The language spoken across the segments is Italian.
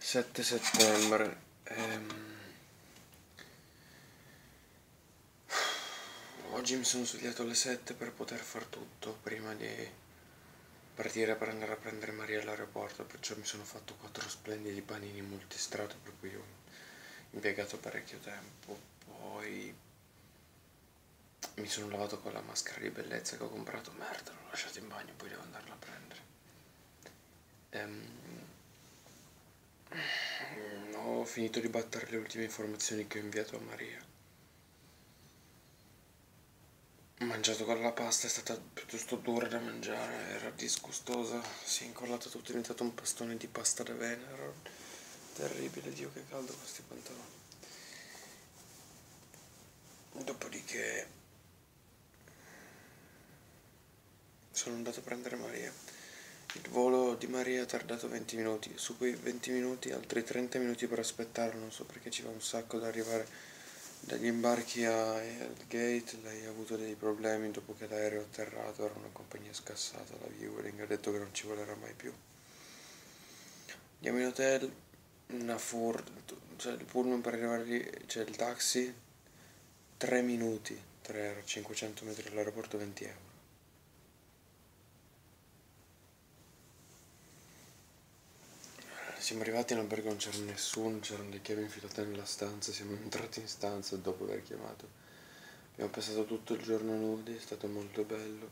7 settembre. Oggi mi sono svegliato alle 7 per poter far tutto prima di partire per andare a prendere Maria all'aeroporto, perciò mi sono fatto 4 splendidi panini multistrato per cui ho impiegato parecchio tempo. Poi mi sono lavato con la maschera di bellezza che ho comprato, merda, l'ho lasciata in bagno, poi devo andarla a prendere. Ho finito di battere le ultime informazioni che ho inviato a Maria. Ho mangiato con la pasta, è stata piuttosto dura da mangiare, era disgustosa, si è incollata tutto, è diventato un pastone di pasta d'avena, era terribile, Dio che caldo questi pantaloni. Dopodiché sono andato a prendere Maria. Il volo di Maria è tardato 20 minuti, su quei 20 minuti altri 30 minuti per aspettare, non so perché ci va un sacco da arrivare dagli imbarchi al gate. Lei ha avuto dei problemi dopo che l'aereo è atterrato, era una compagnia scassata, la Vueling ha detto che non ci volerà mai più. Andiamo in hotel, una Ford, cioè il pullman per arrivare lì, c'è il taxi, 3 minuti, 3 euro, 500 metri dall'aeroporto, 20 euro. Siamo arrivati in albergo, non c'era nessuno, c'erano le chiavi infilate nella stanza, siamo entrati in stanza dopo aver chiamato. Abbiamo passato tutto il giorno nudi, è stato molto bello.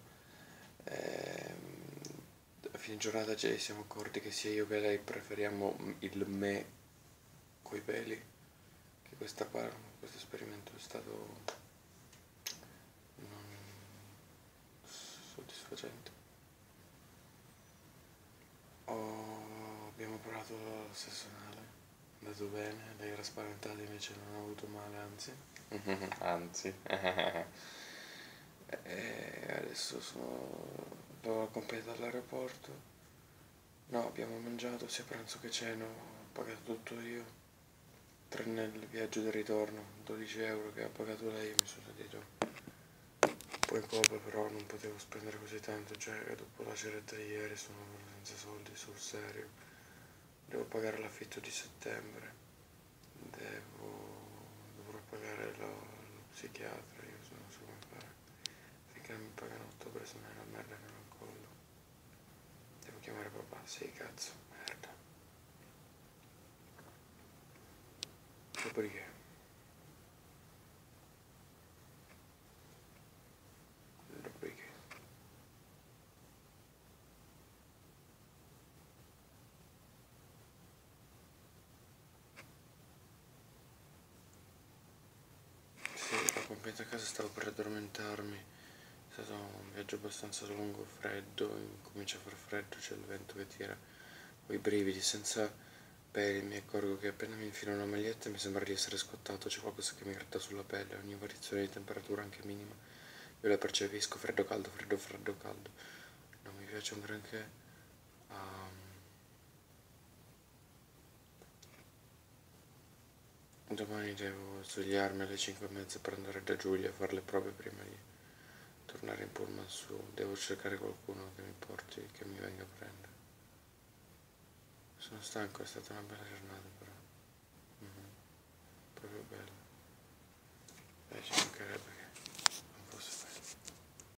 A fine giornata ci siamo accorti che sia io che lei preferiamo il me coi peli, che questo esperimento è stato non soddisfacente. Abbiamo provato lo stesso anale, è andato bene, lei era spaventata, invece non ha avuto male, anzi. Anzi. E adesso devo accompagnare all'aeroporto. No, abbiamo mangiato sia pranzo che cena, ho pagato tutto io, tranne il viaggio del ritorno, 12 euro che ha pagato lei, mi sono sentito un po' in colpa, però non potevo spendere così tanto, cioè dopo la ceretta di ieri sono senza soldi, sul serio. Devo pagare l'affitto di settembre, dovrò pagare lo psichiatra, io non so come fare. Finché non mi pagano a ottobre sono una merda che non collo. Devo chiamare papà, sì cazzo, merda. Dopodiché sì, ho compiuto a casa, stavo per addormentarmi. È stato un viaggio abbastanza lungo, freddo, comincia a far freddo, c'è il vento che tira, ho i brividi senza peli, mi accorgo che appena mi infilo una maglietta mi sembra di essere scottato, c'è qualcosa che mi gratta sulla pelle, ogni variazione di temperatura anche minima, io la percepisco, freddo caldo, freddo freddo caldo, non mi piace un granché. Domani devo svegliarmi alle 5:30 per andare da Giulia a fare le prove prima di tornare in pullman su. Devo cercare qualcuno che mi porti, che mi venga a prendere. Sono stanco, è stata una bella giornata però. Proprio bella. Ci mancherebbe.